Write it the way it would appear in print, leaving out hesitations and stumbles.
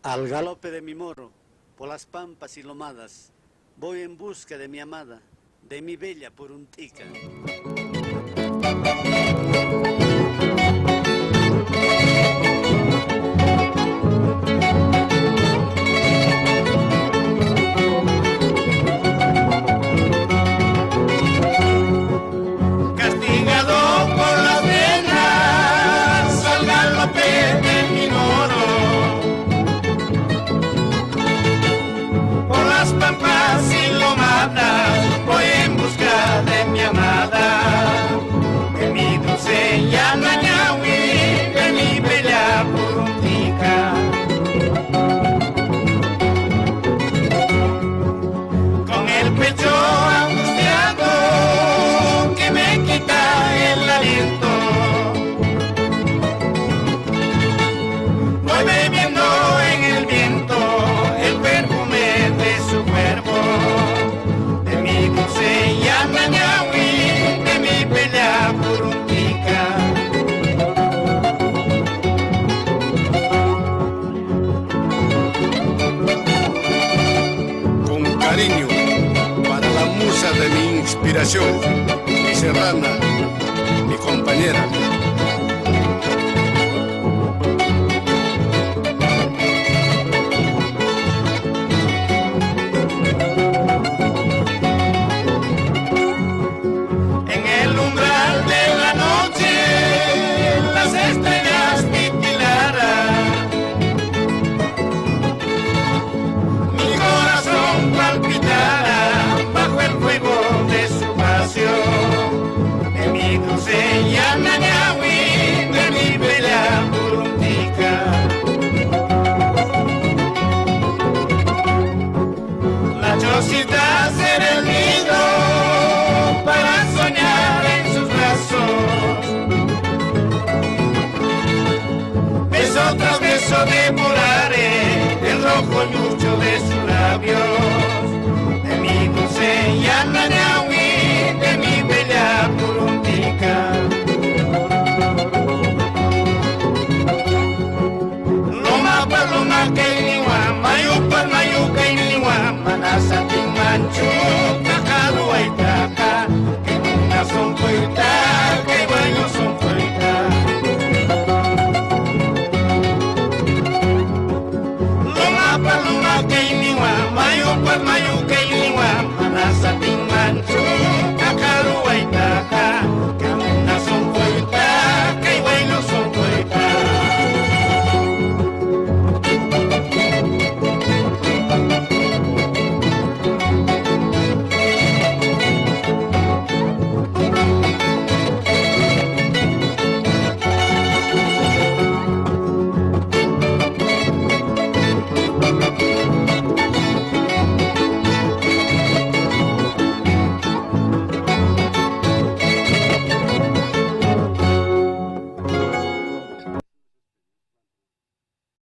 Al galope de mi moro, por las pampas y lomadas, voy en busca de mi amada, de mi bella Puruntica. Castigado por las venas, al galope de mi moro, por las pampas y lomadas, voy en busca de mi amada, de mi dulce Yanañahui, de mi bella Puruntica. Con el pecho angustiado que me quita el aliento, voy bebiendo en el viento el perfume de su cuerpo, de mi dulce Yanañahui, de mi bella Puruntica. Con cariño para la musa de mi inspiración, mi serrana, mi compañera. En el umbral de la noche, las estrellas titilaran, mi corazón palpitará bajo el fuego de su pasión, de mi dulce Yanañahui, de mi bella Puruntica. La chocita será el nido para soñar en sus brazos, beso tras beso devoraré el rojo yucho de sus labios, de mi dulce Yanañahui.